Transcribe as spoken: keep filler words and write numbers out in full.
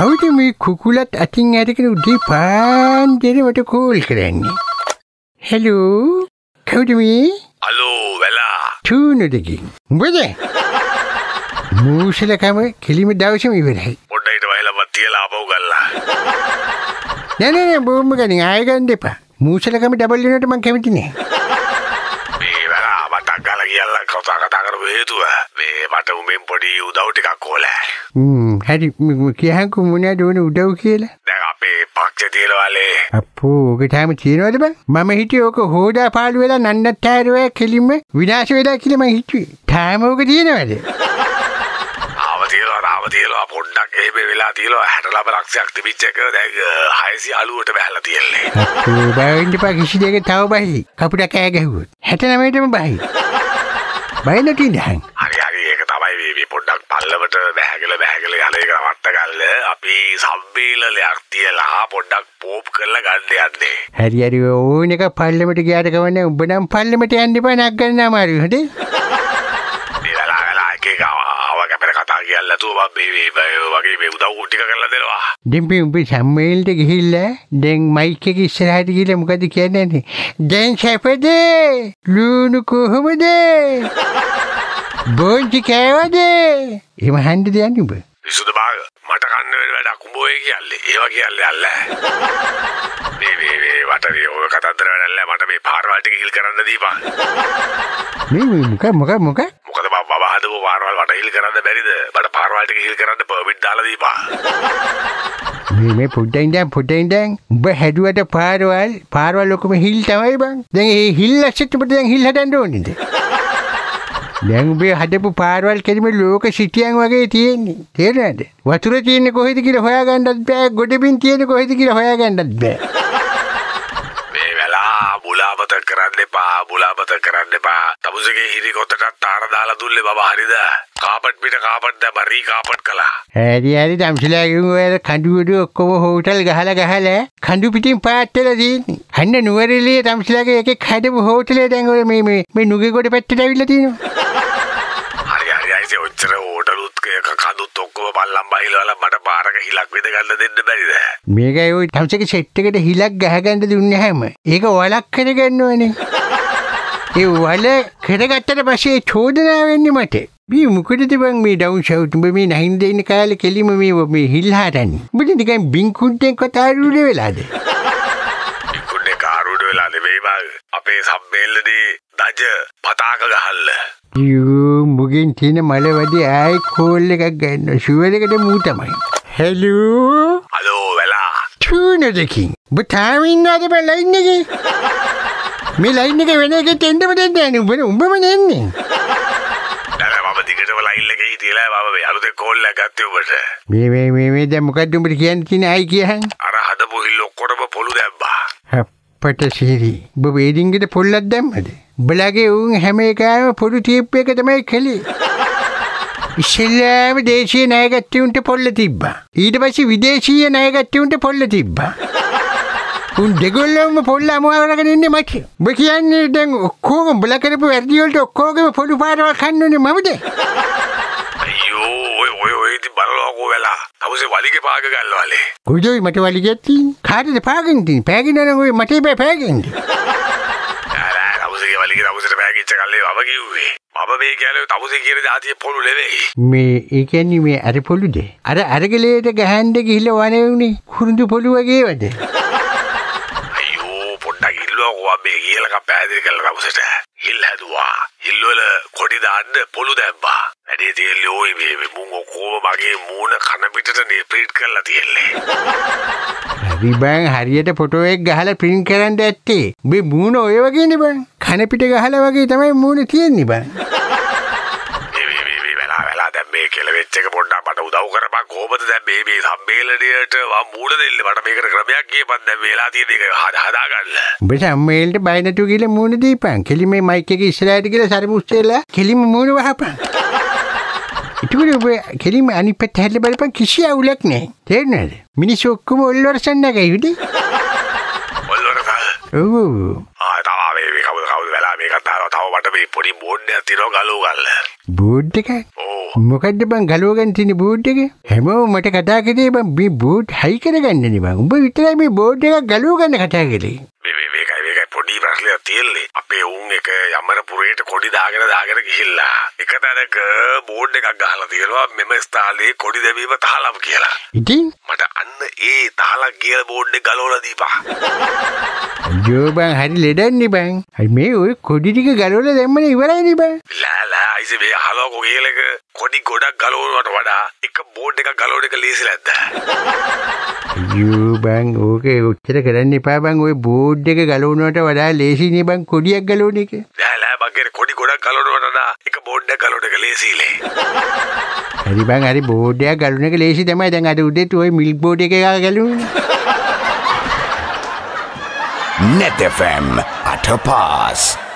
කවුද මේ කුකුලත් අතින් අරගෙන උදේ පාන්දර මට කෝල් කරන්නේ? හෙලෝ කවුද මේ? හලෝ වෙලා. චූනුදකින්. උඹද? මූසලකම කෙලිම දවසම ඉවරයි. පොඩ්ඩක් ඊට වහලා තියලා ආපහු ගල්ලා. නෑ නෑ බොම්බ ගනින් ආයෙ ගන්න එපා. මූසලකම ඩබල් වෙනකොට මං කැමති නෑ. මේ වෙලා මට ගාලා කියලා කතා කතා කරපු හේතුව මේ මට උඹෙන් පොඩි උදව් ටිකක් ඕලෑ. හ්ම් හරි කියහන්කෝ මොනවද ඕන උදව් කියලා? දැන් අපේ පක්ෂේ තියනවාලේ. අප්පෝ ඔක තාම තියනවද බං? මම හිතුවේ ඔක හොදා පාළු වෙලා නන්නත්තරෝ කෙලින්ම විනාශ වෙලා කියලා මං හිතුවේ. තාම ඔක තියනවද? ආව තියනවා ආව තියනවා පොඩ්ඩක් එහෙම වෙලා තියනවා හැට ලබ ලක්ෂයක් තිබිච්ච එක දැන් හයසිය අලුවට බහැලා තියන්නේ. අප්පෝ බයින්ද පා කිසි දෙයක තව බහි. කපුට කෑ ගැහුවොත්. හැට නවයටම බහි. බයි නැති නෑ. හරි හරි ඒක තමයි මේ පොඩ්ඩක් පල්ලවට බැහැගල බැහැගල යන එක නවත්ත ගන්න අපි සම්බේලලයක් තියලා පොඩ්ඩක් පොප් කරලා ගන්න යන්නේ. හරි හරි ඕන එක පල්ලෙමට ගියාට කවන්නේ උඹ නම් පල්ලෙමට යන්න එපා නක් ගන්න අමාරුයි හොඳේ. ඉතලා ගලා එකේ ආව කැපර කතා කියලා තු මම මේ වගේ මේ උදව් ටික කරලා දෙනවා. දෙම්පි උඹ සම්මේලට ගිහිල්ලා දැන් මයික් එක ඉස්සරහට ගිහලා මොකද කියන්නේ? දැන් සැපද? ලුණු කොහමද? බොන්චි කෑවද? එහෙම හන්ද දෙන්නේ උඹ. විසුදු බාග මට කන්න වෙන වැඩක් උඹ ඔය කියන්නේ. ඒවා කියන්නේ අල්ල. මේ මේ මේ වටේ ඔය කතන්දර වැඩක් මට මේ පාරවල් ටික හිල් කරන්න දීපන්. මේ මොක මොක මොක? මොකද බබා හදපු පාරවල් වට හිල් කරන්න බැරිද? මට පාරවල් ටික හිල් කරන්න පර්මිට් දාලා දීපන්. මේ මේ පොඩ්ඩෙන් දැන් පොඩ්ඩෙන් දැන් උඹ හැදුවට පාරවල් පාරවල් ඔක්කොම හිල් තමයි බං. දැන් මේ හිල් ඇස්සෙත් උඹට දැන් හිල් හදන්න ඕනේද? දැන් උඹේ හදපු පාරවල් කෙලිම ලෝක සිටියන් වගේ තියෙන්නේ. තේරෙනවද? වතුර තියෙන්නේ කොහෙද කියලා හොයාගන්නත් බෑ. ගොඩබින් තියෙන්නේ කොහෙද කියලා හොයාගන්නත් බෑ. මේ වෙලා බුලාපත කරන්න එපා. බුලාපත කරන්න එපා. තමුසේගේ හිරි කොටට තාර දාලා දුල්ලේ බබා හරිද? කාපට් පිට කාපට් දැන් බරි කාපට් කළා. හරි හරි තම්සිලාගෙන් ඔය කඳුවඩු ඔක්කොම හෝටල් ගහලා ගහලා කඳු පිටින් පාත් වෙලා තියෙන්නේ. අන්න නුවරඑළියේ තම්සිලාගේ එකෙක් හදපු හෝටලේ දැන් ඔය මේ මේ මේ නුගේගොඩ පැත්තට ඇවිල්ලා තියෙනවා. ඔච්චර හෝටලුත් කඳුත් ඔක්කොම බල්ලන් බහිලවල මට පාරක හිලක් විද ගන්න දෙන්න බැරිද? මේකයි ඔය තම්සේගේ සෙට් එකට හිලක් ගහගන්න දුන්නේ හැම. ඒක වලක් කරගන්න ඕනේ. ඒ වල කරගත්තට පස්සේ චෝදනා වෙන්නේ මට. මේ මොකටද බං මේ ඩවුන් ෂවුට් උඹ මේ නහින් දෙන්න කාලේ කෙලිම මේ මේ හිල් හදන්නේ. උඹට නිකන් බින්කුඩ්ඩෙන් කතාරුනේ වෙලාද? බින්කුඩ්ඩේ කාරුනේ වෙලා නෙමෙයි බං. අපේ සම්මේලනේ දජ පතාක ගහල්ල. යෝ මුගෙන් තියෙන මල වැඩි ආයි කෝල් එකක් ගන්න ෂුවර් එකට මූ තමයි. හෙලෝ හලෝ වෙලා චූනුදකින් ඔබ තාම ඉන්නවද බං ලයින් එකේ? මේ ලයින් එකේ වෙන එකෙත් එන්නම දෙන්නේ නැහැ නේ උඹම නෙන්නේ. දැන් මම දිගටම ලයින් එකේ හිටියලා මම මේ අලුතෙන් කෝල් එකක් ගත්තේ ඔබට. මේ මේ මේ මේ දැන් මොකද්ද උඹට කියන්න තියෙන්නේ ආයි කියහන්? අර හදපු හිල් ඔක්කොටම පොළු දැම්මා. අපට සිරි ඔබ වේඩින්ගෙට පොල්ලක් දැම්මද? උඹලගේ උන් හැම එකම පොඩු ටීප් එක තමයි කළේ. ඉස්සෙල්ලාම දේශීය ණයගැත්තේ උන්ට පොල්ල තිබ්බා. ඊට පස්සේ විදේශීය ණයගැත්තේ උන්ට පොල්ල තිබ්බා. උන් දෙගොල්ලම පොල්ල අමුවරගෙන ඉන්නේ මට. ඔබ කියන්නේ දැන් ඔක්කොම උඹලා කරපු වැඩි වලට ඔක්කොගේම පොඩු පාරවල් කන්න ඕනේ මමද? අයියෝ ඔය ඔය ඔය ඉතින් බලලකෝ වෙලා. තවසේ වලිගේ පාග ගන්නවාලේ. කොයිදෝයි මට වලිගයක් තියෙන්නේ? කාටද පාගන්නේ තියෙන්නේ? පෑගින්න නම් ඔය මට බෑ පෑගෙන්නේ. වලිගේ තවුසට පෑගිච්ච කල්ලේ වම කිව්වේ. මම මේ කියන්නේ තවුසේ කියන જાතිය පොළු නෙවෙයි. මේ ඒ කියන්නේ මේ අර පොළුද? අර අරගලේට ගහන්න ගිහිල්ලා වනේ උනේ කුරුඳු පොළු වගේවද? අයියෝ පොඩ්ඩක් ඉල්ලුවා මේ කියලා කපෑදිරි කළා තවුසට. හිල් හැදුවා. හිල් වල කොඩි දාන්න පොළු දැම්මා. වැඩේ තියෙන්නේ ওই මේ මුං ඔක්කොම මගේ මූණ කන පිටට නේ ප්‍රීට් කරලා තියෙන්නේ. හරි බං හරියට ෆොටෝ එක ගහලා ප්‍රින්ට් කරන්න ඇත්තේ. මේ මූණ ඔය වගේනේ බං. කන පිට ගහලා වගේ තමයි මූණ තියෙන්නේ බං. මේ මේ මේ වෙලා වෙලා දැන් මේ කෙලවෙච්ච එක පොඩ්ඩක් මට උදව් කරපන් කොහොමද දැන් මේ මේ සම්මේලනයට මූණ දෙන්නේ මට මේකට ක්‍රමයක් කියපන් දැන් වෙලා තියෙන එක හදා ගන්න. උඹ සම්මේලනට බය නැතුව ගිහලා මූණ දීපන්. කෙලිම මේ මයික් එක ඉස්සරහට ගිහලා සරමුස්සෙලා කෙලිම මූණ වහපන්. ඉතින් ඔබ කෙලිම අනිත් පැත්ත හැරිලා බලපන් කිසි අවුලක් නැහැ. තේරෙනවද? මිනිස්සු ඔක්කොම ඔල්වරසන් නැගයි උඩේ. ඔල්වරසන්? ඔව්. ආ තාම මේ කවුද කවුද වෙලා මේක තාම තව මට මේ පොඩි බෝඩ් එකක් තියෙනවා ගලව ගන්න. බෝඩ් එක? ඔව්. මොකද්ද බං ගලව ගන්න තියෙන බෝඩ් එක? හැමෝම මට කතා කරේ බං මේ බෝඩ් හයි කරගන්නනේ බං. උඹ විතරයි මේ බෝඩ් එකක් ගලව ගන්න කතා කරේ. මේ මේ මේකයි මේකයි පොඩි ප්‍රශ්නයක් තියෙන්නේ. අපේ උන් එක යමරපුරේට කොඩි දාගෙන දාගෙන ගිහිල්ලා එක තැනක බෝඩ් එකක් ගහලා තියෙනවා මෙම ස්ථානයේ කොඩි දැමීම තාලම් කියලා. ඉතින් මට අන්න ඒ තාලක් කියලා බෝඩ් එක ගලවලා දීපා. අයියෝ බං හරි ලෙඩන්නේ බං. හරි මේ ඔය කොඩි ටික ගලවලා දැම්මනේ ඉවරයිනේ බං. ලෑ ලෑ අයිසේ මේ අහලා කොගේලක කොඩි ගොඩක් ගලවනවට වඩා එක බෝඩ් එකක් ගලවන එක ලේසි නැද්ද? අයියෝ බං ඕකේ උත්තර කරන්න එපා බං. ඔය බෝඩ් එක ගලවනවට වඩා ලේසිනේ බං කොඩියක් ගලවන එක. ලෑ ලෑ බං කොඩි ගොඩක් ගලවනවට වඩා එක බෝඩ් එකක් ගලවන එක ලේසිලේ. හරි බං හරි බෝඩ් එකක් ගලවන එක ලේසි තමයි. දැන් අද උදේට ඔය මිල්ක් බෝඩ් එක ගලවුනේ. Neth F M Atapass.